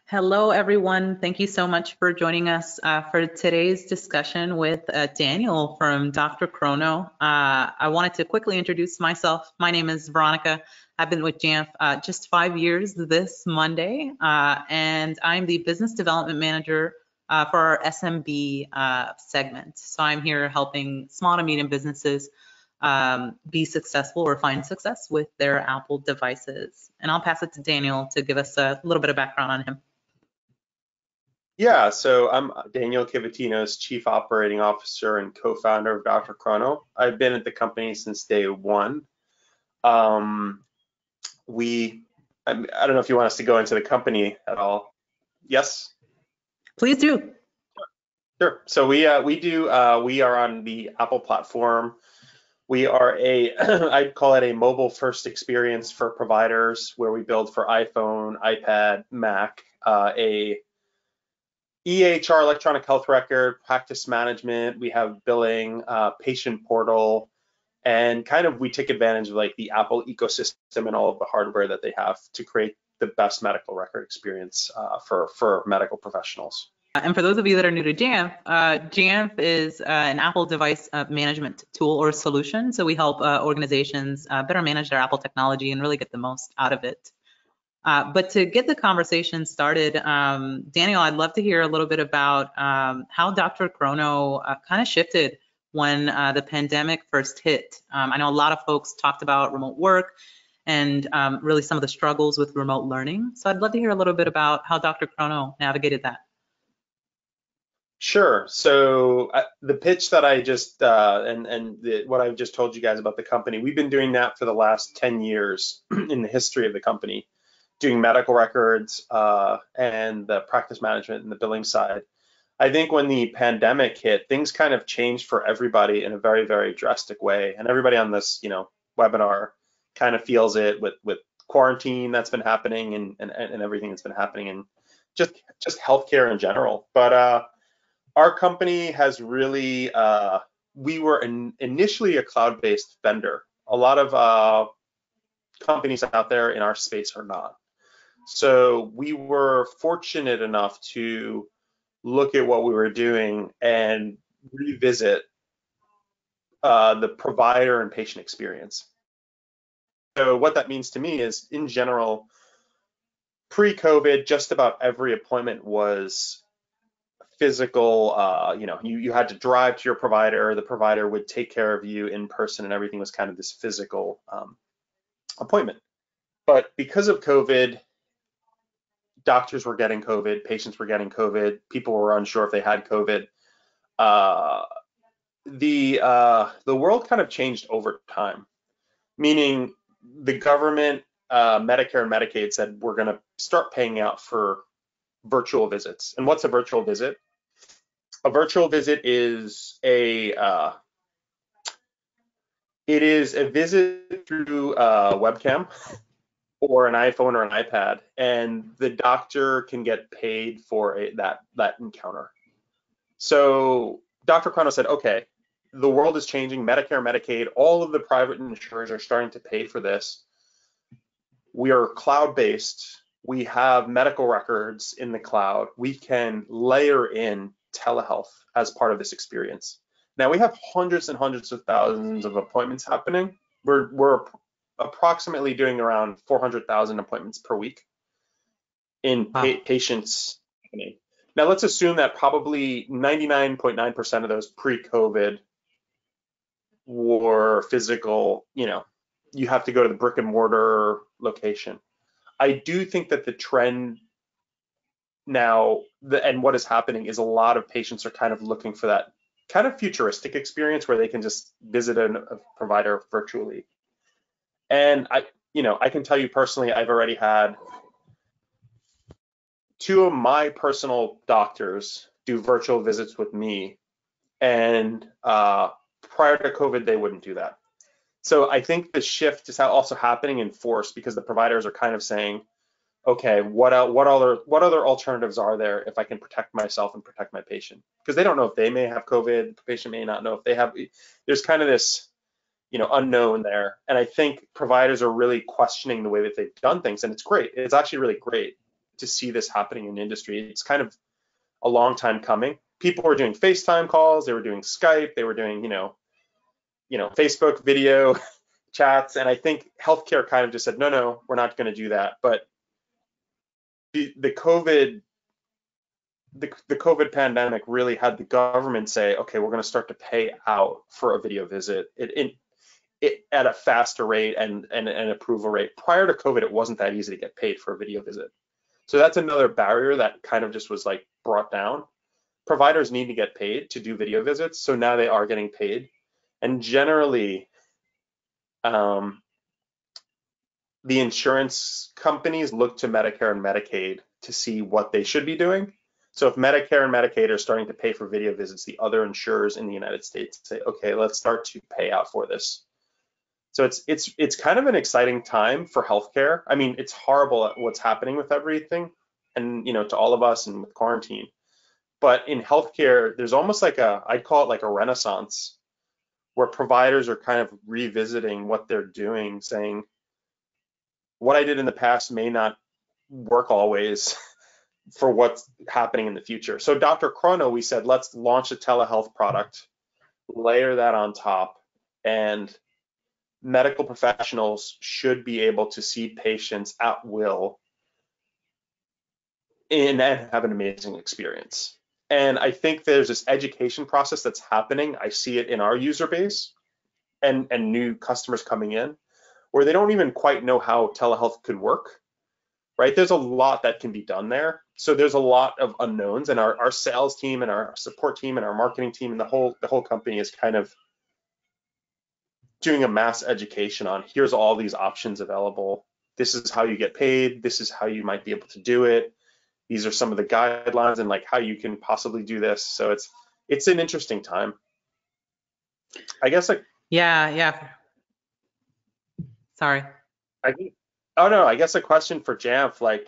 Hello, everyone. Thank you so much for joining us for today's discussion with Daniel from DrChrono. I wanted to quickly introduce myself. My name is Veronica. I've been with Jamf just 5 years this Monday, and I'm the Business Development Manager for our SMB segment. So I'm here helping small to medium businesses be successful or find success with their Apple devices. And I'll pass it to Daniel to give us a little bit of background on him. Yeah, so I'm Daniel Kivatinos, Chief Operating Officer and co-founder of DrChrono. I've been at the company since day one. I don't know if you want us to go into the company at all. Yes? Please do. Sure. So we are on the Apple platform. We are I'd call it a mobile first experience for providers where we build for iPhone, iPad, Mac, a EHR, electronic health record, practice management, we have billing, patient portal, and kind of we take advantage of like the Apple ecosystem and all of the hardware that they have to create the best medical record experience for medical professionals. And for those of you that are new to Jamf, Jamf is an Apple device management tool or solution. So we help organizations better manage their Apple technology and really get the most out of it. But to get the conversation started, Daniel, I'd love to hear a little bit about how DrChrono kind of shifted when the pandemic first hit. I know a lot of folks talked about remote work and really some of the struggles with remote learning. So I'd love to hear a little bit about how DrChrono navigated that. Sure. So the pitch that I just what I've just told you guys about the company, we've been doing that for the last 10 years in the history of the company, doing medical records and the practice management and the billing side. I think when the pandemic hit, things kind of changed for everybody in a very, very drastic way. And everybody on this, webinar kind of feels it with quarantine that's been happening and everything that's been happening and just healthcare in general. But our company has really, we were initially a cloud-based vendor. A lot of companies out there in our space are not. So we were fortunate enough to look at what we were doing and revisit the provider and patient experience. So what that means to me is, in general, pre-COVID, just about every appointment was physical. You had to drive to your provider. The provider would take care of you in person, and everything was kind of this physical appointment. But because of COVID, doctors were getting COVID, patients were getting COVID, people were unsure if they had COVID. The world kind of changed over time, meaning the government, Medicare and Medicaid said we're going to start paying out for virtual visits. And what's a virtual visit? A virtual visit is a visit through a webcam or an iPhone or an iPad, and the doctor can get paid for that encounter. So DrChrono said, okay, the world is changing, Medicare, Medicaid, all of the private insurers are starting to pay for this. We are cloud-based. We have medical records in the cloud. We can layer in telehealth as part of this experience. Now we have hundreds and hundreds of thousands of appointments happening. We're approximately doing around 400,000 appointments per week in patients. Now let's assume that probably 99.9% of those pre-COVID were physical, you have to go to the brick and mortar location. I do think that the trend now, and what is happening is a lot of patients are kind of looking for that kind of futuristic experience where they can just visit a provider virtually. And I can tell you personally, I've already had 2 of my personal doctors do virtual visits with me, and prior to COVID, they wouldn't do that. So I think the shift is also happening in force because the providers are kind of saying, okay, what other alternatives are there if I can protect myself and protect my patient? Because they don't know if they may have COVID, the patient may not know if they have. There's kind of this, unknown there. And I think providers are really questioning the way that they've done things, and it's great. It's actually really great. to see this happening in the industry. It's kind of a long time coming. People were doing FaceTime calls, they were doing Skype, they were doing, Facebook video chats, and I think healthcare kind of just said, no, we're not going to do that. But the COVID pandemic really had the government say, okay, we're going to start to pay out for a video visit it at a faster rate and an approval rate. Prior to COVID, it wasn't that easy to get paid for a video visit. So that's another barrier that kind of just was like brought down. Providers need to get paid to do video visits, so now they are getting paid. And generally, the insurance companies look to Medicare and Medicaid to see what they should be doing. So if Medicare and Medicaid are starting to pay for video visits, the other insurers in the United States say, okay, let's start to pay out for this. So it's kind of an exciting time for healthcare. I mean, it's horrible at what's happening with everything, and to all of us and with quarantine. But in healthcare, there's almost like I'd call it like a renaissance, where providers are kind of revisiting what they're doing, saying, what I did in the past may not work always for what's happening in the future. So DrChrono, we said, let's launch a telehealth product, layer that on top, and medical professionals should be able to see patients at will and have an amazing experience. And I think there's this education process that's happening. I see it in our user base and new customers coming in where they don't even quite know how telehealth could work, right? There's a lot that can be done there. So there's a lot of unknowns, and our sales team and our support team and our marketing team and the whole company is kind of doing a mass education on, here's all these options available. This is how you get paid. This is how you might be able to do it. These are some of the guidelines and like how you can possibly do this. So it's an interesting time. I guess Yeah. Sorry. I guess a question for Jamf, like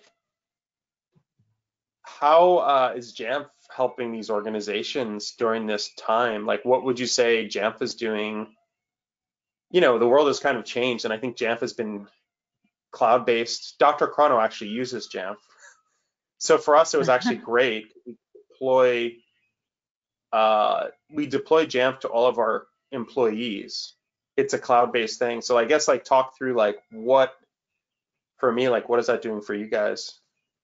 how is Jamf helping these organizations during this time? Like what would you say Jamf is doing? The world has kind of changed, and I think Jamf has been cloud-based. DrChrono actually uses Jamf. So for us, it was actually great. We deploy Jamf to all of our employees. It's a cloud-based thing. So I guess like talk through like what is that doing for you guys?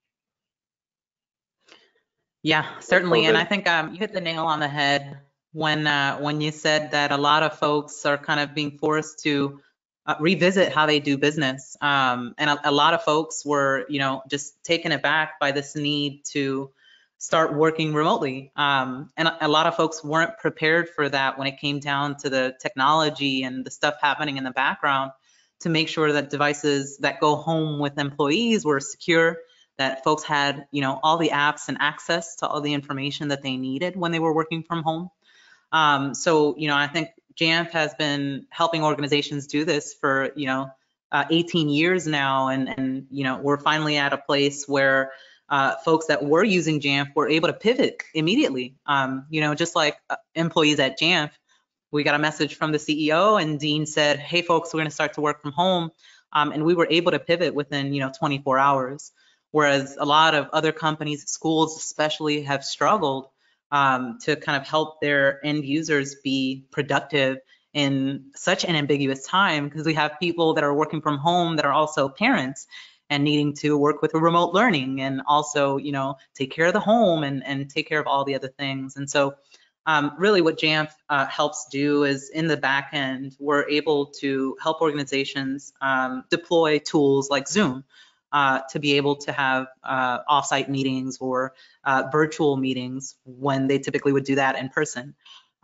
Yeah, certainly. And I think you hit the nail on the head when you said that a lot of folks are kind of being forced to revisit how they do business. And a lot of folks were, just taken aback by this need to start working remotely. And a lot of folks weren't prepared for that when it came down to the technology and the stuff happening in the background to make sure that devices that go home with employees were secure, that folks had, all the apps and access to all the information that they needed when they were working from home. So, I think Jamf has been helping organizations do this for, 18 years now. And we're finally at a place where folks that were using Jamf were able to pivot immediately. Just like employees at Jamf, we got a message from the CEO and Dean said, hey, folks, we're going to start to work from home. And we were able to pivot within, 24 hours. Whereas a lot of other companies, schools especially, have struggled to kind of help their end users be productive in such an ambiguous time, because we have people that are working from home that are also parents and needing to work with remote learning and also, take care of the home and take care of all the other things. And so really what Jamf helps do is in the back end, we're able to help organizations deploy tools like Zoom to be able to have offsite meetings or virtual meetings when they typically would do that in person.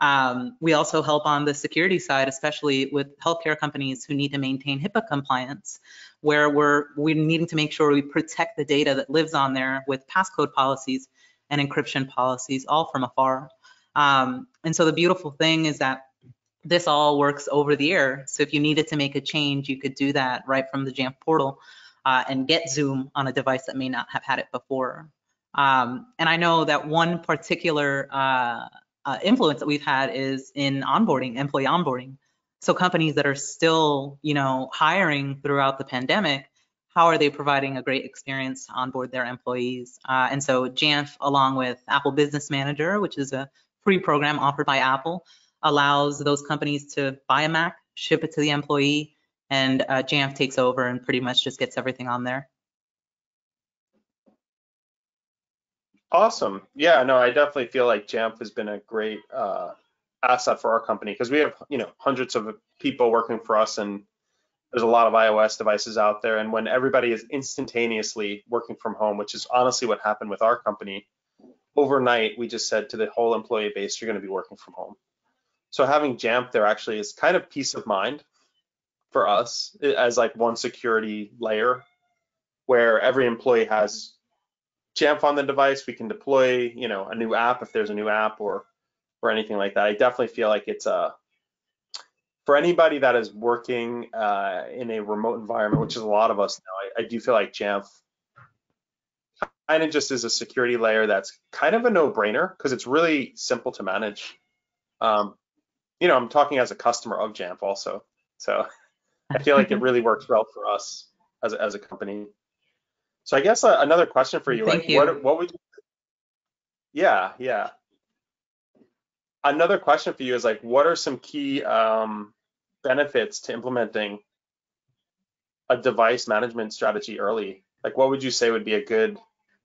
We also help on the security side, especially with healthcare companies who need to maintain HIPAA compliance, where we're needing to make sure we protect the data that lives on there with passcode policies and encryption policies, all from afar. And so the beautiful thing is that this all works over the air. So if you needed to make a change, you could do that right from the Jamf portal and get Zoom on a device that may not have had it before. And I know that one particular influence that we've had is in onboarding, employee onboarding. So companies that are still, hiring throughout the pandemic, how are they providing a great experience to onboard their employees. And so Jamf, along with Apple Business Manager, which is a free program offered by Apple, allows those companies to buy a Mac, ship it to the employee, and Jamf takes over and pretty much just gets everything on there. Awesome. Yeah, no, I definitely feel like Jamf has been a great asset for our company because we have, hundreds of people working for us, and there's a lot of iOS devices out there. And when everybody is instantaneously working from home, which is honestly what happened with our company, overnight we just said to the whole employee base, you're going to be working from home. So having Jamf there actually is kind of peace of mind for us as like one security layer where every employee has Jamf on the device. We can deploy, a new app if there's a new app or anything like that. I definitely feel like it's for anybody that is working in a remote environment, which is a lot of us now. I do feel like Jamf kind of just is a security layer that's kind of a no-brainer because it's really simple to manage. I'm talking as a customer of Jamf also, so I feel like it really works well for us as a company. So I guess another question for you, Thank you. What would you, yeah. Another question for you is like, what are some key benefits to implementing a device management strategy early? Like, what would you say would be a good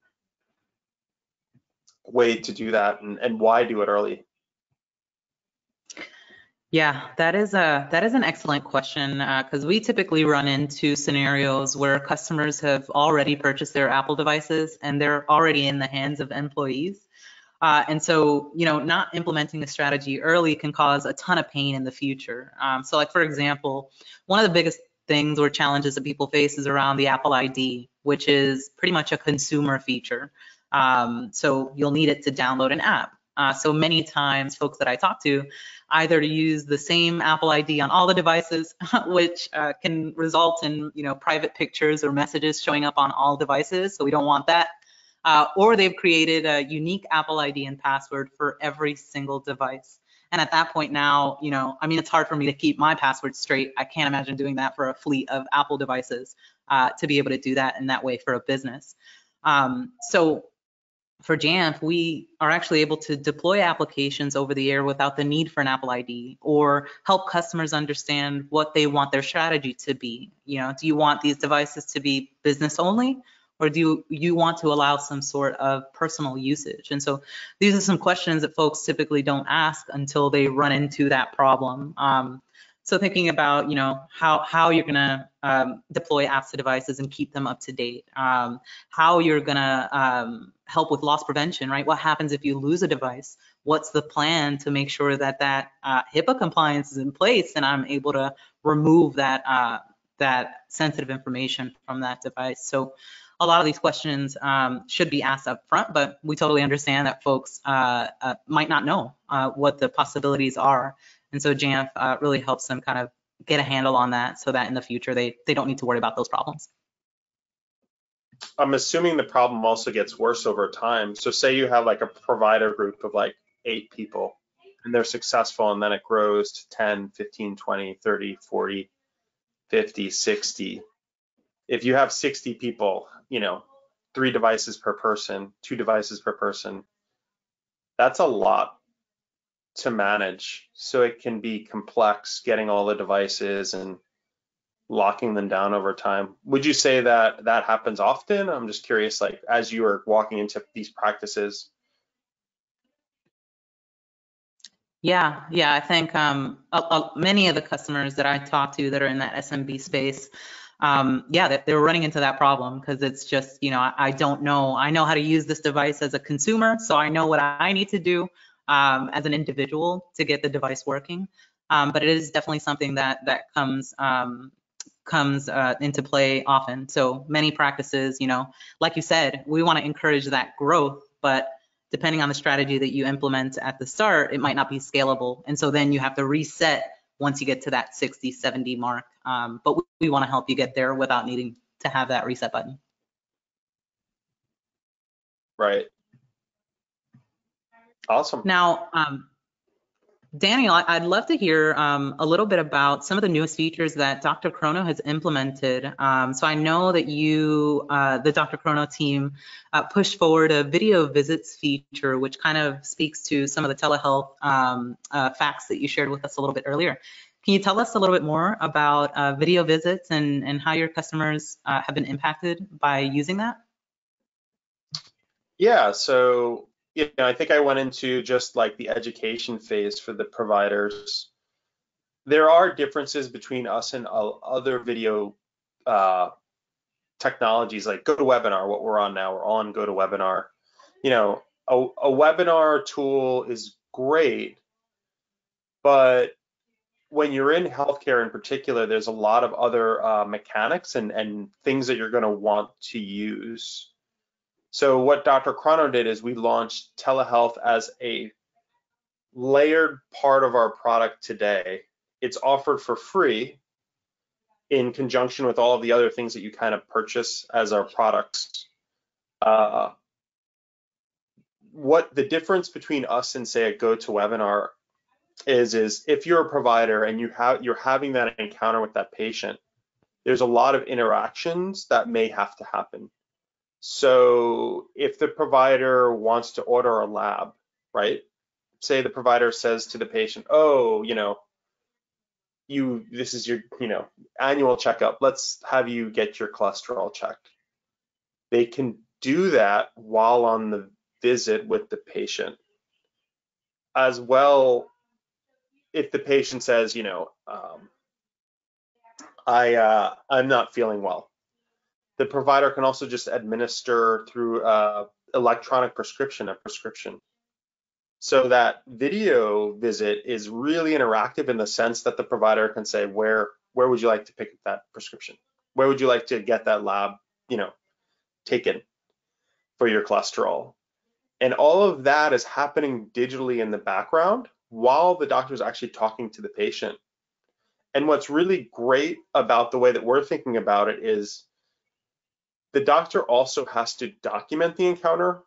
way to do that, and why do it early? Yeah, that is an excellent question because we typically run into scenarios where customers have already purchased their Apple devices and they're already in the hands of employees. And so, not implementing a strategy early can cause a ton of pain in the future. So like, for example, one of the biggest things or challenges that people face is around the Apple ID, which is pretty much a consumer feature. So you'll need it to download an app. So many times folks that I talk to either to use the same Apple ID on all the devices, which can result in private pictures or messages showing up on all devices. So we don't want that. Or they've created a unique Apple ID and password for every single device. And at that point now, it's hard for me to keep my password straight. I can't imagine doing that for a fleet of Apple devices to be able to do that in that way for a business. So for Jamf, we are actually able to deploy applications over the air without the need for an Apple ID, or help customers understand what they want their strategy to be. Do you want these devices to be business only, or do you want to allow some sort of personal usage? And so these are some questions that folks typically don't ask until they run into that problem. So thinking about, how you're gonna deploy apps to devices and keep them up to date, how you're gonna help with loss prevention, right? What happens if you lose a device? What's the plan to make sure that HIPAA compliance is in place and I'm able to remove that sensitive information from that device? So a lot of these questions should be asked up front, but we totally understand that folks might not know what the possibilities are. And so Jamf really helps them kind of get a handle on that so that in the future they don't need to worry about those problems. I'm assuming the problem also gets worse over time. So say you have like a provider group of like 8 people and they're successful, and then it grows to 10, 15, 20, 30, 40, 50, 60. If you have 60 people, 3 devices per person, 2 devices per person, that's a lot to manage. So it can be complex getting all the devices and locking them down over time. Would you say that that happens often? I'm just curious, like as you are walking into these practices. Yeah, I think many of the customers that I talk to that are in that SMB space, they're running into that problem because it's just, I don't know. I know how to use this device as a consumer, so I know what I need to do as an individual to get the device working. But it is definitely something that comes into play often. So many practices, like you said, we want to encourage that growth, but depending on the strategy that you implement at the start, it might not be scalable. And so then you have to reset once you get to that 60, 70 mark. But we want to help you get there without needing to have that reset button. Right. Awesome. Now, Daniel, I'd love to hear a little bit about some of the newest features that DrChrono has implemented. So I know that you, the DrChrono team, pushed forward a video visits feature, which kind of speaks to some of the telehealth facts that you shared with us a little bit earlier. Can you tell us a little bit more about video visits and how your customers have been impacted by using that? Yeah, so I think I went into just like the education phase for the providers. There are differences between us and other video technologies like GoToWebinar, what we're on now. We're on GoToWebinar. A webinar tool is great, but when you're in healthcare in particular, there's a lot of other mechanics and things that you're going to want to use. So what DrChrono did is we launched telehealth as a layered part of our product today. It's offered for free in conjunction with all of the other things that you kind of purchase as our products. What the difference between us and say a GoToWebinar is if you're a provider and you're having that encounter with that patient, there's a lot of interactions that may have to happen. So if the provider wants to order a lab, right? Say the provider says to the patient, oh, this is your, annual checkup. Let's have you get your cholesterol checked. They can do that while on the visit with the patient. As well, if the patient says, I'm not feeling well, the provider can also just administer through electronic prescription a prescription. So that video visit is really interactive in the sense that the provider can say, where would you like to pick up that prescription? Where would you like to get that lab, taken for your cholesterol? And all of that is happening digitally in the background while the doctor is actually talking to the patient. And what's really great about the way that we're thinking about it is the doctor also has to document the encounter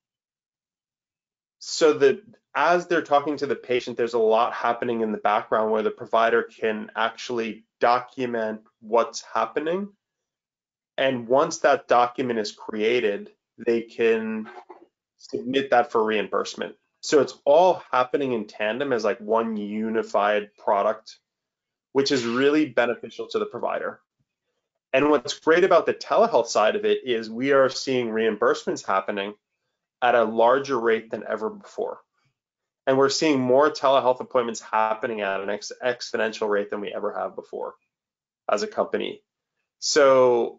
so that as they're talking to the patient, there's a lot happening in the background where the provider can actually document what's happening. And once that document is created, they can submit that for reimbursement. So it's all happening in tandem as like one unified product, which is really beneficial to the provider. And what's great about the telehealth side of it is we are seeing reimbursements happening at a larger rate than ever before. And we're seeing more telehealth appointments happening at an exponential rate than we ever have before as a company. So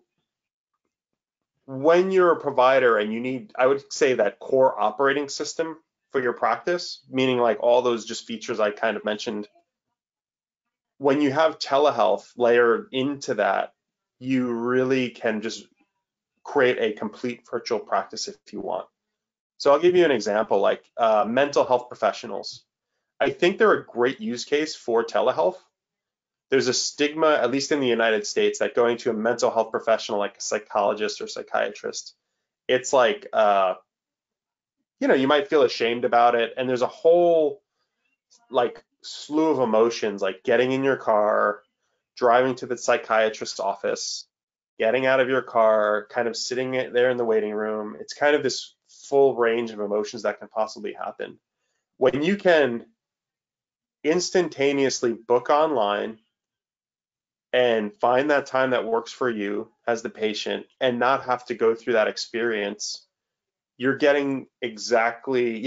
when you're a provider and you need, I would say, that core operating system for your practice, meaning like all those just features I kind of mentioned, when you have telehealth layered into that, you really can just create a complete virtual practice if you want. So I'll give you an example, like mental health professionals. I think they're a great use case for telehealth. There's a stigma, at least in the United States, that going to a mental health professional like a psychologist or psychiatrist, it's like, you might feel ashamed about it. And there's a whole like slew of emotions, like getting in your car, driving to the psychiatrist's office, getting out of your car, kind of sitting there in the waiting room. It's kind of this full range of emotions that can possibly happen. When you can instantaneously book online and find that time that works for you as the patient and not have to go through that experience, you're getting exactly,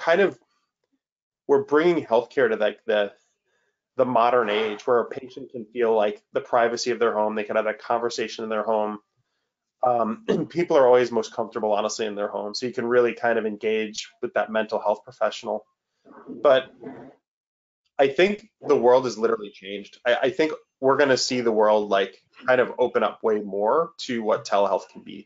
we're bringing healthcare to like the modern age where a patient can feel like the privacy of their home. They can have that conversation in their home. People are always most comfortable, honestly, in their home. So you can really kind of engage with that mental health professional. But I think the world has literally changed. I think we're going to see the world like kind of open up way more to what telehealth can be.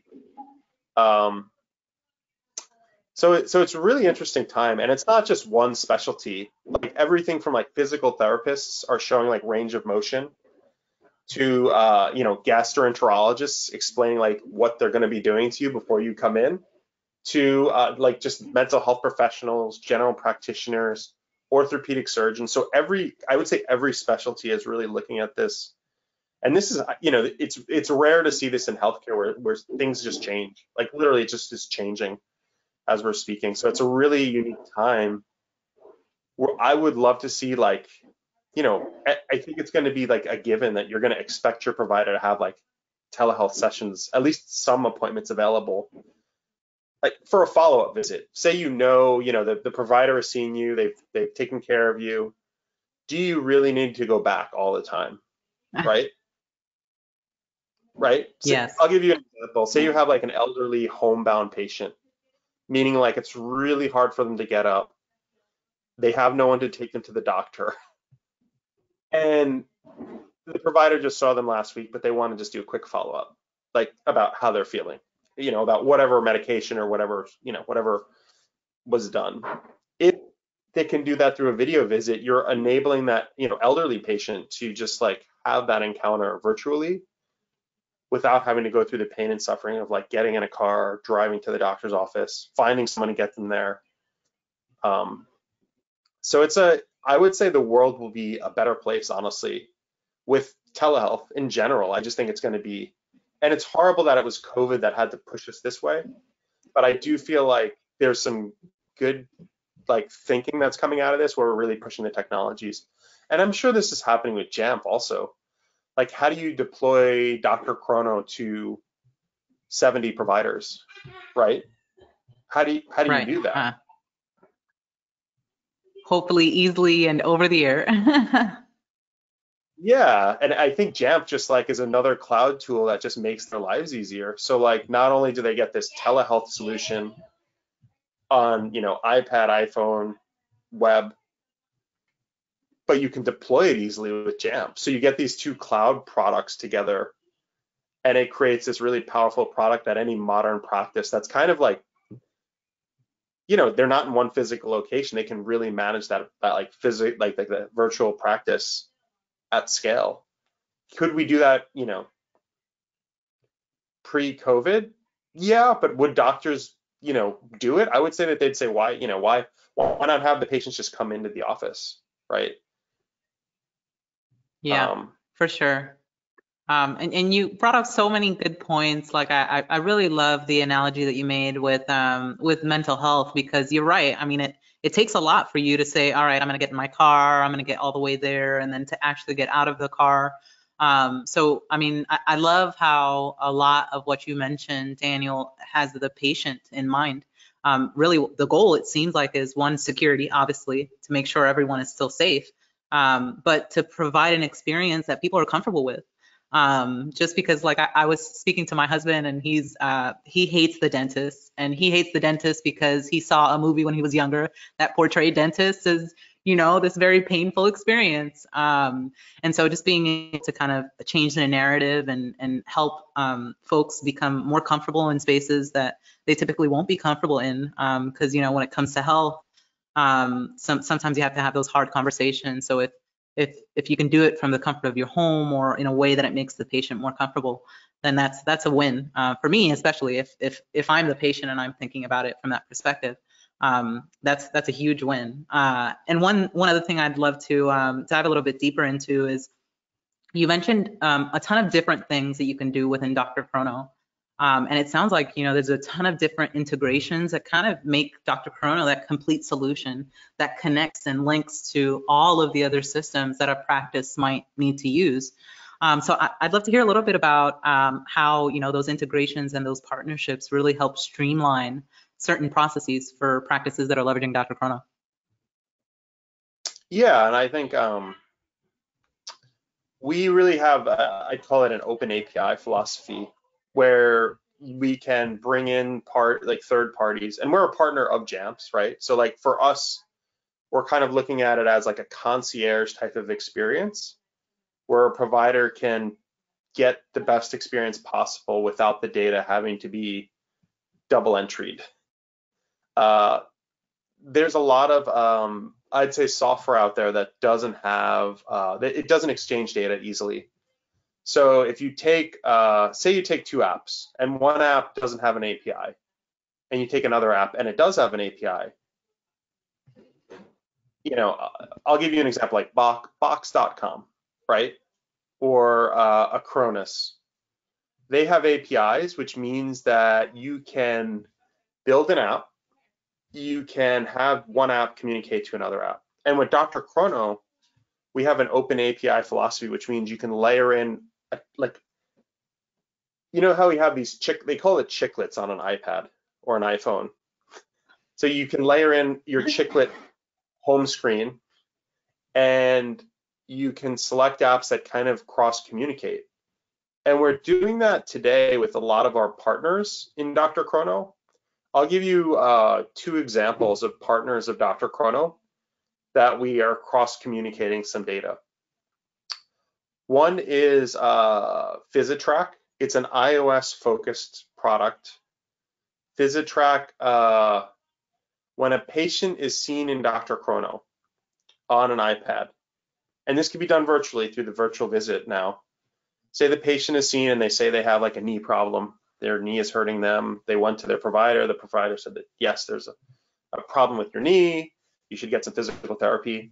So it's a really interesting time, and it's not just one specialty. Like everything from like physical therapists are showing like range of motion to gastroenterologists explaining like what they're going to be doing to you before you come in, to like just mental health professionals, general practitioners, orthopedic surgeons. So I would say every specialty is really looking at this. And this is, it's rare to see this in healthcare where things just change. Like literally it just is changing as we're speaking. So it's a really unique time where I would love to see like, I think it's going to be like a given that you're going to expect your provider to have like telehealth sessions, at least some appointments available, like for a follow-up visit. Say the provider is seeing you, they've taken care of you. Do you really need to go back all the time, right? Right? So Yes. I'll give you an example. Say you have like an elderly homebound patient, meaning like it's really hard for them to get up. They have no one to take them to the doctor. And the provider just saw them last week, but they want to just do a quick follow-up, like about how they're feeling, about whatever medication or whatever was done. If they can do that through a video visit, you're enabling that, elderly patient to just like have that encounter virtually without having to go through the pain and suffering of like getting in a car, driving to the doctor's office, finding someone to get them there. So I would say the world will be a better place, honestly, with telehealth in general. I just think it's going to be, and it's horrible that it was COVID that had to push us this way, but I do feel like there's some good like thinking that's coming out of this where we're really pushing the technologies. And I'm sure this is happening with Jamf also. Like, how do you deploy DrChrono to 70 providers, right? How do you do that? Hopefully easily and over the air. Yeah, and I think Jamf just like is another cloud tool that just makes their lives easier. So like not only do they get this telehealth solution on, iPad, iPhone, web, but you can deploy it easily with Jamf. So you get these two cloud products together and it creates this really powerful product that any modern practice that's kind of like, they're not in one physical location. They can really manage that like the virtual practice at scale. Could we do that, pre-COVID? Yeah, but would doctors, do it? I would say that they'd say, why not have the patients just come into the office, right? Yeah, for sure. And you brought up so many good points. Like I really love the analogy that you made with mental health, because you're right. I mean, it takes a lot for you to say, all right, I'm going to get in my car, I'm going to get all the way there, and then to actually get out of the car. So, I mean, I love how a lot of what you mentioned, Daniel, has the patient in mind. Really, the goal, it seems like, is one, security, obviously, to make sure everyone is still safe, but to provide an experience that people are comfortable with. Just because like I was speaking to my husband and he hates the dentist, and he hates the dentist because he saw a movie when he was younger that portrayed dentists as, this very painful experience. And so just being able to kind of change the narrative and help folks become more comfortable in spaces that they typically won't be comfortable in. Because, when it comes to health, sometimes you have to have those hard conversations. So if you can do it from the comfort of your home or in a way that it makes the patient more comfortable, then that's a win for me, especially if I'm the patient and I'm thinking about it from that perspective. That's a huge win. And one other thing I'd love to dive a little bit deeper into is you mentioned a ton of different things that you can do within DrChrono. And it sounds like, there's a ton of different integrations that kind of make DrChrono that complete solution that connects and links to all of the other systems that a practice might need to use. So I'd love to hear a little bit about how, those integrations and those partnerships really help streamline certain processes for practices that are leveraging DrChrono. Yeah, and I think we really have, I call it an open API philosophy, where we can bring in third parties, and we're a partner of Jamf's, right? So like for us, we're kind of looking at it as like a concierge type of experience where a provider can get the best experience possible without the data having to be double entried. There's a lot of, I'd say, software out there that doesn't have, it doesn't exchange data easily. So if you take, say you take two apps and one app doesn't have an API, and you take another app and it does have an API, I'll give you an example like box.com, right? Or Acronis. They have APIs, which means that you can build an app, you can have one app communicate to another app. And with DrChrono, we have an open API philosophy, which means you can layer in, like, how we have these they call it chiclets on an iPad or an iPhone. So you can layer in your chiclet home screen, and you can select apps that kind of cross communicate. And we're doing that today with a lot of our partners in DrChrono. I'll give you 2 examples of partners of DrChrono that we are cross communicating some data. One is PhysiTrack. It's an iOS focused product. PhysiTrack, when a patient is seen in DrChrono on an iPad, and this can be done virtually through the virtual visit now. Say the patient is seen and they say they have like a knee problem, their knee is hurting them, they went to their provider, the provider said that, yes, there's a problem with your knee, you should get some physical therapy.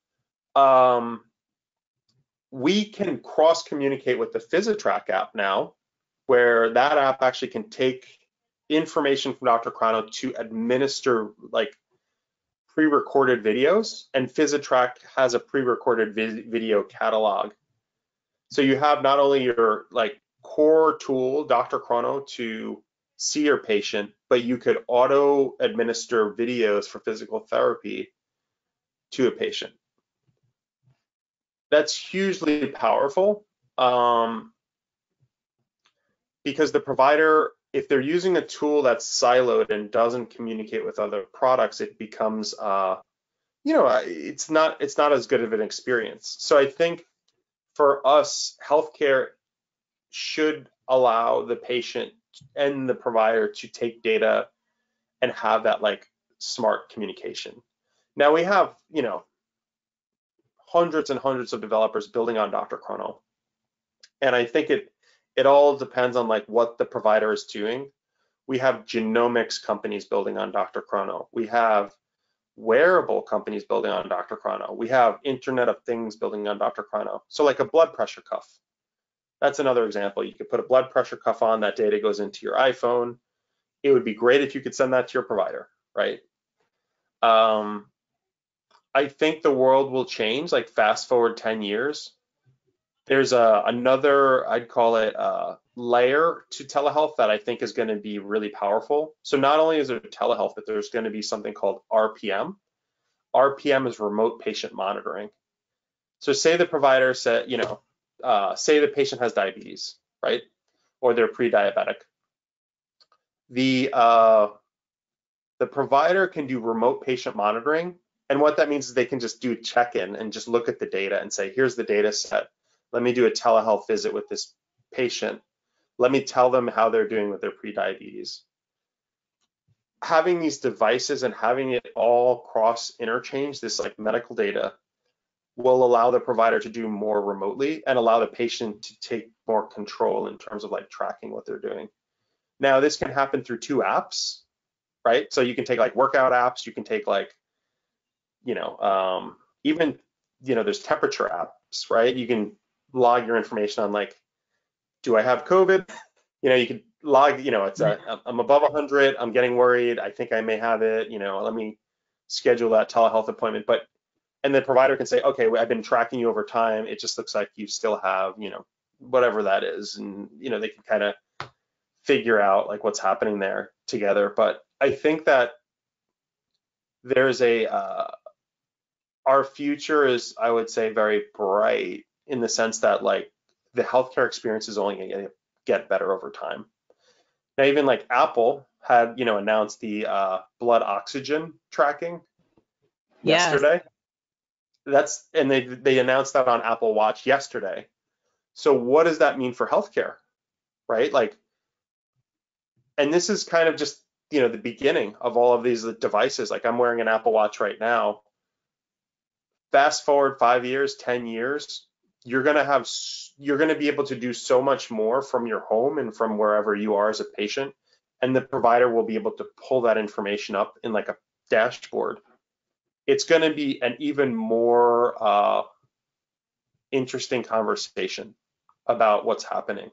We can cross communicate with the PhysiTrack app now, where that app actually can take information from DrChrono to administer like pre-recorded videos, and PhysiTrack has a pre-recorded video catalog. So you have not only your like core tool, DrChrono, to see your patient, but you could auto administer videos for physical therapy to a patient. That's hugely powerful because the provider, if they're using a tool that's siloed and doesn't communicate with other products, it becomes, it's not as good of an experience. So I think for us, healthcare should allow the patient and the provider to take data and have that like smart communication. Now we have, hundreds and hundreds of developers building on DrChrono. And I think it all depends on like what the provider is doing. We have genomics companies building on DrChrono. We have wearable companies building on DrChrono. We have Internet of Things building on DrChrono. So like a blood pressure cuff. That's another example. You could put a blood pressure cuff on, that data goes into your iPhone. It would be great if you could send that to your provider, right? I think the world will change, like fast forward 10 years. There's another, I'd call it layer to telehealth that I think is going to be really powerful. So not only is there telehealth, but there's going to be something called RPM. RPM is remote patient monitoring. So say the provider said, say the patient has diabetes, right? Or they're pre-diabetic. The provider can do remote patient monitoring. And what that means is they can just do check-in and just look at the data and say, here's the data set. Let me do a telehealth visit with this patient. Let me tell them how they're doing with their pre-diabetes. Having these devices and having it all cross interchange, this like medical data, will allow the provider to do more remotely and allow the patient to take more control in terms of like tracking what they're doing. Now this can happen through 2 apps, right? So you can take like workout apps, you can take like, even, there's temperature apps, right? You can log your information on like, do I have COVID? You can log, it's I'm above 100, I'm getting worried, I think I may have it, let me schedule that telehealth appointment. And the provider can say, okay, I've been tracking you over time, it just looks like you still have, whatever that is. And, they can kind of figure out like what's happening there together. But I think that there's our future is, I would say, very bright in the sense that like the healthcare experience is only going to get better over time. Now, even like Apple had, announced the blood oxygen tracking yesterday. And they announced that on Apple Watch yesterday. So what does that mean for healthcare, right? Like, and this is kind of just, the beginning of all of these devices. Like I'm wearing an Apple Watch right now. Fast forward 5 years, 10 years, you're going to be able to do so much more from your home and from wherever you are as a patient. And the provider will be able to pull that information up in like a dashboard it's going to be an even more interesting conversation about what's happening.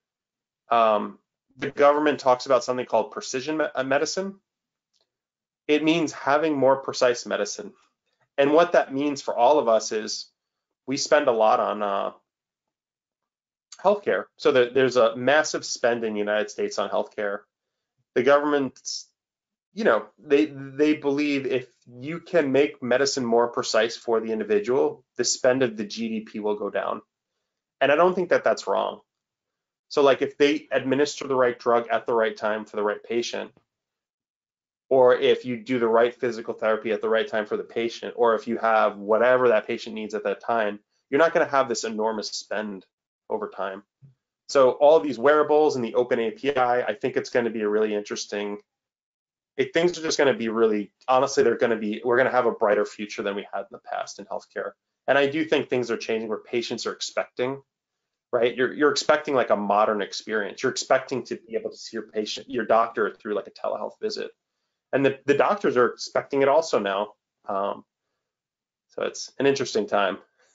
The government talks about something called precision medicine. It means having more precise medicine. And what that means for all of us is we spend a lot on healthcare. So there's a massive spend in the United States on healthcare. The government's, they believe if you can make medicine more precise for the individual, the spend of the GDP will go down. And I don't think that that's wrong. So like if they administer the right drug at the right time for the right patient, or if you do the right physical therapy at the right time for the patient, or if you have whatever that patient needs at that time, you're not going to have this enormous spend over time. So all of these wearables and the open API, I think it's going to be a really interesting, things are just going to be really, honestly, we're going to have a brighter future than we had in the past in healthcare. And I do think things are changing where patients are expecting, right? You're expecting like a modern experience. You're expecting to be able to see your doctor through like a telehealth visit. And the doctors are expecting it also now. So it's an interesting time.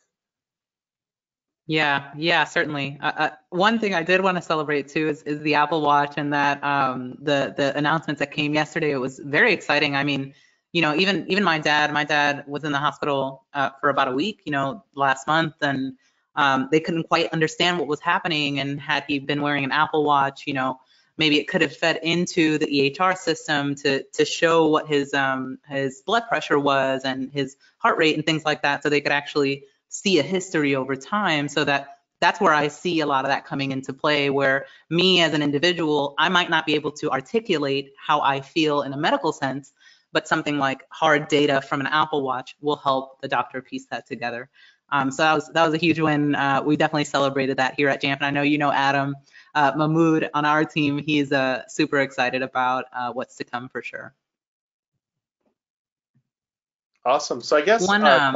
Yeah, certainly. One thing I did want to celebrate too is the Apple Watch, and that the announcements that came yesterday. It was very exciting. I mean, even my dad was in the hospital for about a week, last month, and they couldn't quite understand what was happening. And had he been wearing an Apple Watch, maybe it could have fed into the EHR system to show what his blood pressure was and his heart rate and things like that, so they could actually see a history over time. So that's where I see a lot of that coming into play, where me as an individual, I might not be able to articulate how I feel in a medical sense, but something like hard data from an Apple Watch will help the doctor piece that together. So that was a huge win. We definitely celebrated that here at Jamf. And I know Adam Mahmood on our team. He's super excited about what's to come for sure. Awesome. So I guess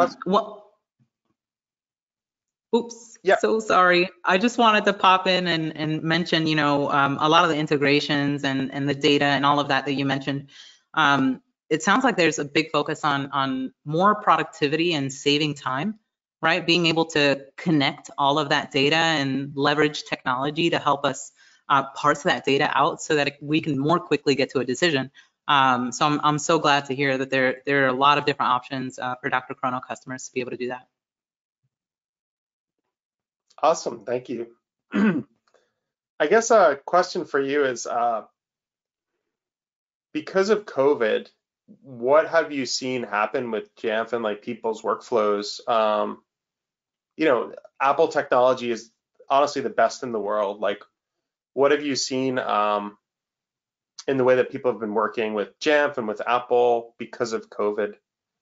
oops, yeah. So sorry. I just wanted to pop in and mention, a lot of the integrations and the data and all of that you mentioned. It sounds like there's a big focus on more productivity and saving time, right? Being able to connect all of that data and leverage technology to help us parse that data out so that we can more quickly get to a decision. So I'm so glad to hear that there are a lot of different options for DrChrono customers to be able to do that. Awesome, thank you. I guess a question for you is, because of COVID, what have you seen happen with Jamf and like people's workflows? Apple technology is honestly the best in the world. Like, what have you seen in the way that people have been working with Jamf and with Apple because of COVID?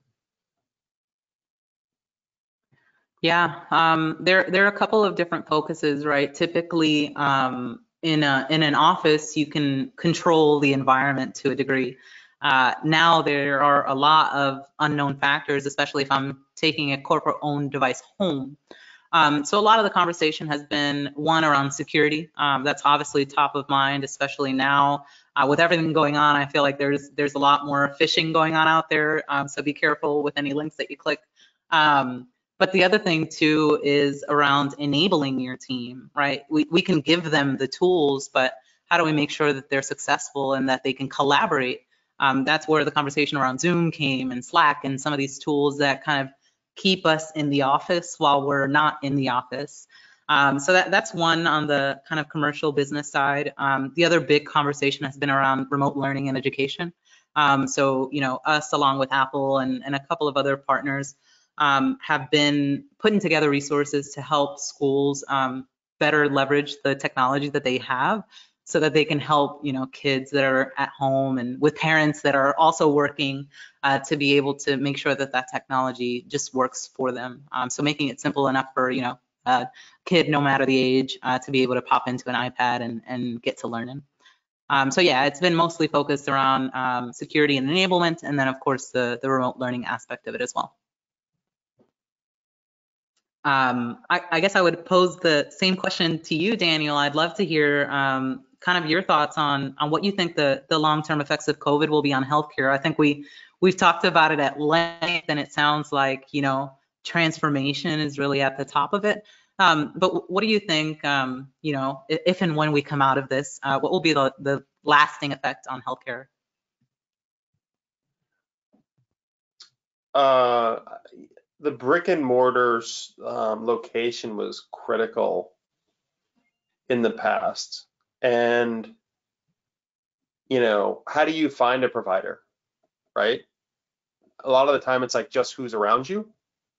Yeah, there are a couple of different focuses, right? Typically, in an office, you can control the environment to a degree. Now there are a lot of unknown factors, especially if I'm taking a corporate-owned device home. So a lot of the conversation has been one around security. That's obviously top of mind, especially now with everything going on. I feel like there's a lot more phishing going on out there. So be careful with any links that you click. But the other thing too is around enabling your team, right? We can give them the tools, but how do we make sure that they're successful and that they can collaborate? That's where the conversation around Zoom came, and Slack, and some of these tools that kind of keep us in the office while we're not in the office. So that's one on the kind of commercial business side. The other big conversation has been around remote learning and education. So, us along with Apple and a couple of other partners have been putting together resources to help schools better leverage the technology that they have, so that they can help kids that are at home and with parents that are also working to be able to make sure that that technology just works for them. So making it simple enough for a kid, no matter the age, to be able to pop into an iPad and get to learning. So yeah, it's been mostly focused around security and enablement, and then of course the remote learning aspect of it as well. I guess I would pose the same question to you, Daniel. I'd love to hear kind of your thoughts on what you think the long-term effects of COVID will be on healthcare. I think we've talked about it at length, and it sounds like, you know, transformation is really at the top of it. But what do you think, you know, if and when we come out of this, what will be the lasting effect on healthcare? The brick and mortar's location was critical in the past. And, you know, how do you find a provider, right? A lot of the time it's like just who's around you.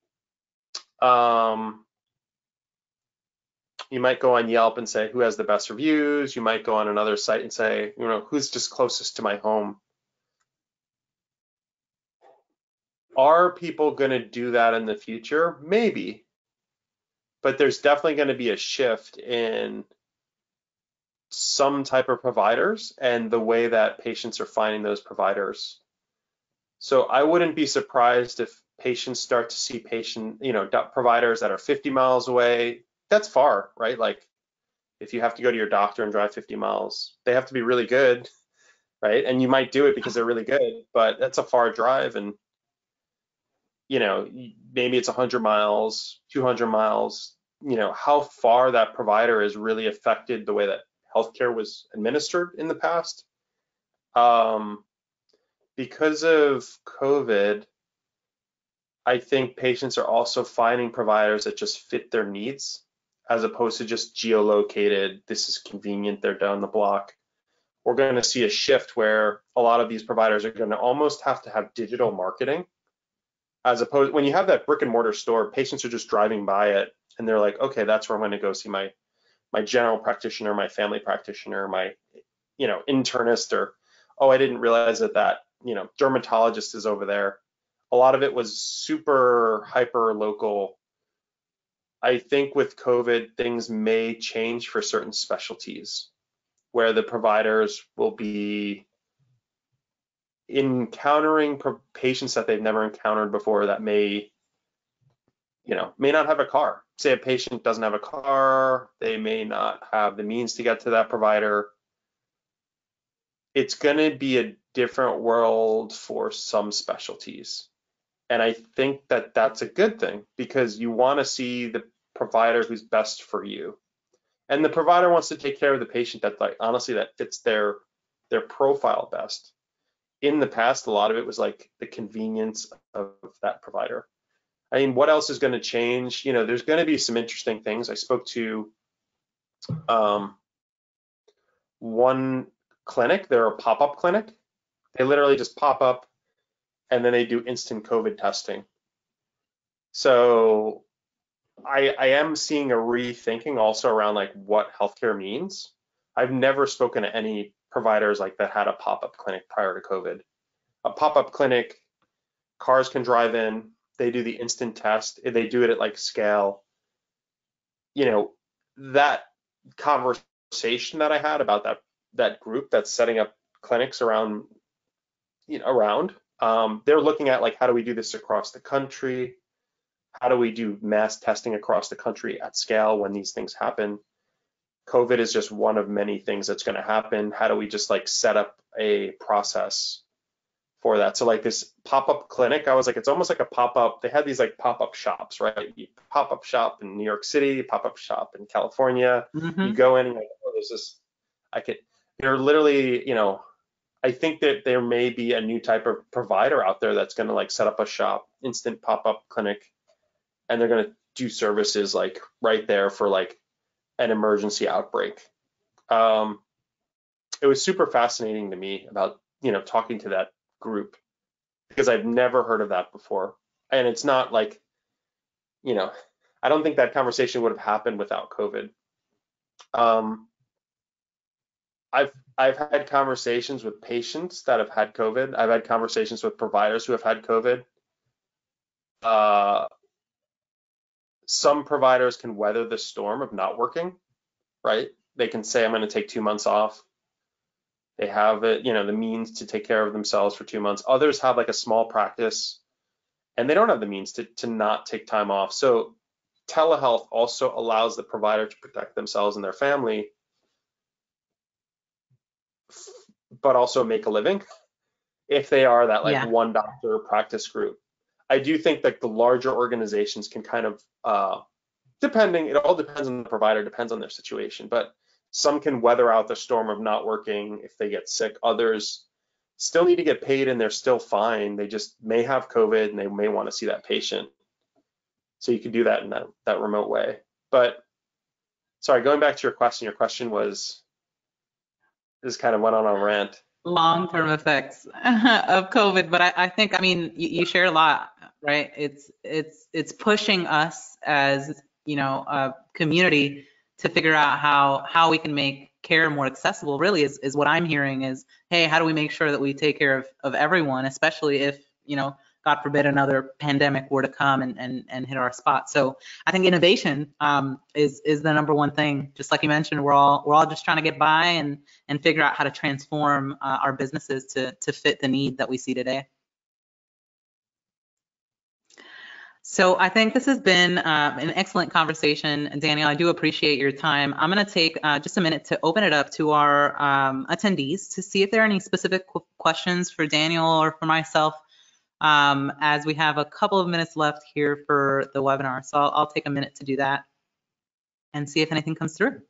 You might go on Yelp and say who has the best reviews. You might go on another site and say, you know, who's just closest to my home. Are people going to do that in the future? Maybe. But there's definitely going to be a shift in some type of providers and the way that patients are finding those providers. So I wouldn't be surprised if patients start to see providers that are 50 miles away. That's far, right? Like if you have to go to your doctor and drive 50 miles, they have to be really good, right? And you might do it because they're really good, but that's a far drive. And, you know, maybe it's 100 miles, 200 miles, you know, how far that provider has really affected the way that healthcare was administered in the past. Because of COVID, I think patients are also finding providers that just fit their needs, as opposed to just geolocated, this is convenient, they're down the block. We're going to see a shift where a lot of these providers are going to almost have to have digital marketing, as opposed, when you have that brick and mortar store, patients are just driving by it and they're like, okay, that's where I'm going to go see my general practitioner, my family practitioner, my, you know, internist, or, oh, I didn't realize that, you know, dermatologist is over there. A lot of it was super hyper local. I think with COVID, things may change for certain specialties where the providers will be encountering patients that they've never encountered before that may not have a car. Say a patient doesn't have a car, they may not have the means to get to that provider. It's going to be a different world for some specialties. And I think that that's a good thing, because you want to see the provider who's best for you. And the provider wants to take care of the patient that, like, honestly, that fits their profile best. In the past, a lot of it was like the convenience of that provider. I mean, what else is going to change? You know, there's going to be some interesting things. I spoke to one clinic. They're a pop-up clinic. They literally just pop up and then they do instant COVID testing. So I am seeing a rethinking also around like what healthcare means. I've never spoken to any providers like that had a pop-up clinic prior to COVID. A pop-up clinic, cars can drive in, they do the instant test, they do it at like scale. You know, that conversation that I had about that group that's setting up clinics around, they're looking at like, how do we do this across the country? How do we do mass testing across the country at scale when these things happen? COVID is just one of many things that's going to happen. How do we just like set up a process for that? So like this pop-up clinic, I was like, it's almost like a pop-up. They had these like pop-up shops, right? You pop-up shop in New York City, pop-up shop in California. Mm-hmm. You go in and you're like, oh, there's this, they're literally, I think that there may be a new type of provider out there that's going to like set up a shop, instant pop-up clinic, and they're going to do services like right there for like an emergency outbreak. It was super fascinating to me about, talking to that group, because I've never heard of that before. And it's not like, I don't think that conversation would have happened without COVID. I've had conversations with patients that have had COVID. I've had conversations with providers who have had COVID. Some providers can weather the storm of not working, right? They can say, I'm going to take 2 months off. They have it, the means to take care of themselves for 2 months. Others have like a small practice and they don't have the means to not take time off. So telehealth also allows the provider to protect themselves and their family but also make a living if they are that like Yeah. one doctor practice group. I do think that the larger organizations can kind of, it all depends on the provider, depends on their situation, but some can weather out the storm of not working if they get sick. Others still need to get paid and they're still fine. They just may have COVID and they may want to see that patient. So you can do that in that remote way. But sorry, going back to your question was, this kind of went on a rant. Long-term effects of COVID, but I think, I mean, you share a lot, right? It's pushing us as, you know, a community to figure out how we can make care more accessible, really is what I'm hearing is, hey, how do we make sure that we take care of everyone, especially if, you know, God forbid another pandemic were to come and hit our spot. So I think innovation is the number one thing. Just like you mentioned, we're all just trying to get by and figure out how to transform our businesses to fit the need that we see today. So I think this has been an excellent conversation, Daniel. I do appreciate your time. I'm going to take just a minute to open it up to our attendees to see if there are any specific questions for Daniel or for myself, as we have a couple of minutes left here for the webinar. So I'll take a minute to do that and see if anything comes through.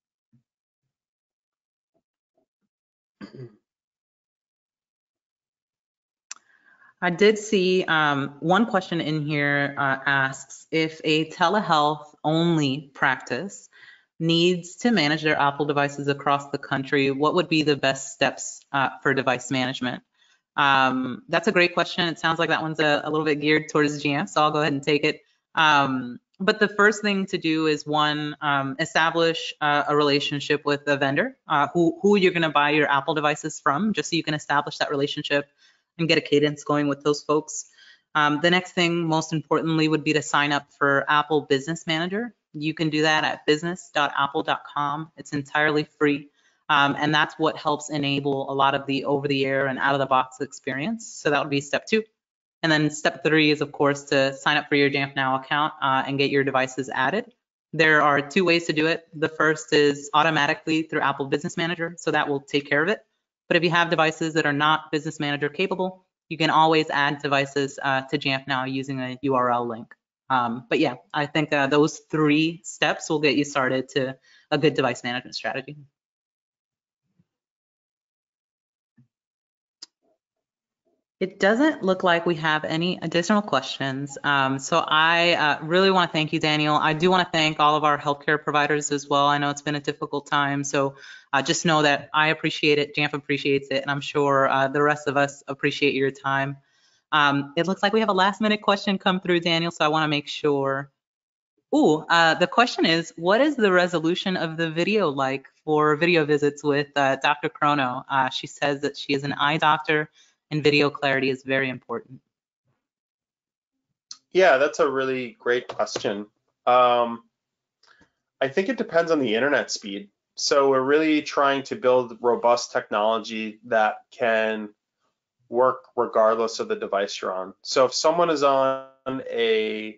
I did see one question in here asks if a telehealth only practice needs to manage their Apple devices across the country, what would be the best steps for device management? That's a great question. It sounds like that one's a little bit geared towards Jamf, so I'll go ahead and take it. But the first thing to do is one, establish a relationship with a vendor who you're going to buy your Apple devices from, just so you can establish that relationship and get a cadence going with those folks. The next thing, most importantly, would be to sign up for Apple Business Manager. You can do that at business.apple.com. It's entirely free. And that's what helps enable a lot of the over-the-air and out-of-the-box experience. So that would be step 2. And then step 3 is, of course, to sign up for your Jamf Now account and get your devices added. There are 2 ways to do it. The first is automatically through Apple Business Manager, so that will take care of it. But if you have devices that are not Business Manager capable, you can always add devices to Jamf Now using a URL link. But yeah, I think those 3 steps will get you started to a good device management strategy. It doesn't look like we have any additional questions. So I really want to thank you, Daniel. I do want to thank all of our healthcare providers as well. I know it's been a difficult time, so just know that I appreciate it, Jamf appreciates it, and I'm sure the rest of us appreciate your time. It looks like we have a last-minute question come through, Daniel, so I want to make sure. Ooh, the question is, what is the resolution of the video like for video visits with DrChrono? She says that she is an eye doctor and video clarity is very important. Yeah, that's a really great question. I think it depends on the internet speed. So we're really trying to build robust technology that can work regardless of the device you're on. So if someone is on a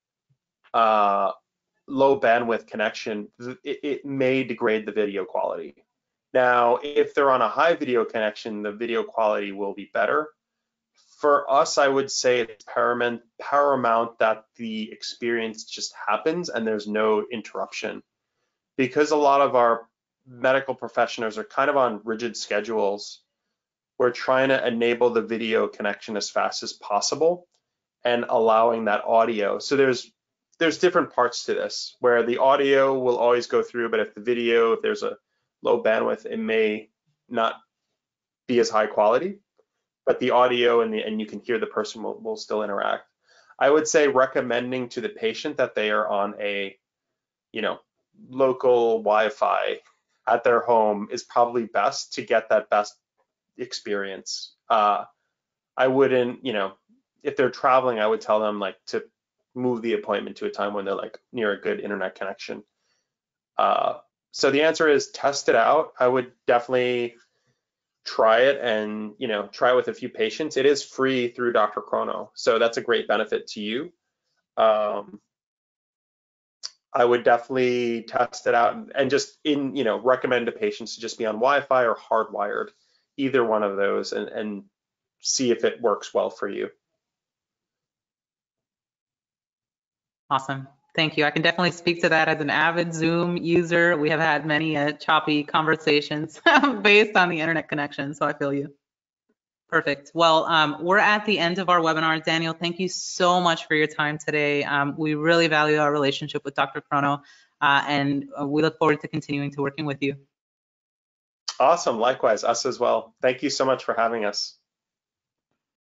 low bandwidth connection, it may degrade the video quality. Now, if they're on a high video connection, the video quality will be better. For us, I would say it's paramount that the experience just happens and there's no interruption. Because a lot of our medical professionals are kind of on rigid schedules, we're trying to enable the video connection as fast as possible and allowing that audio. So there's different parts to this where the audio will always go through, but if there's a low bandwidth, it may not be as high quality, but the audio and you can hear the person will still interact. I would say recommending to the patient that they are on a, local Wi-Fi at their home is probably best to get that best experience. I wouldn't, if they're traveling, I would tell them like to move the appointment to a time when they're like near a good internet connection. So the answer is test it out. I would definitely try it and try it with a few patients. It is free through DrChrono, so that's a great benefit to you. I would definitely test it out and just recommend to patients to just be on Wi-Fi or hardwired either one of those and see if it works well for you. Awesome. Thank you. I can definitely speak to that as an avid Zoom user. We have had many choppy conversations based on the internet connection, so I feel you. Perfect. Well, we're at the end of our webinar. Daniel, thank you so much for your time today. We really value our relationship with DrChrono, and we look forward to continuing to working with you. Awesome. Likewise, us as well. Thank you so much for having us.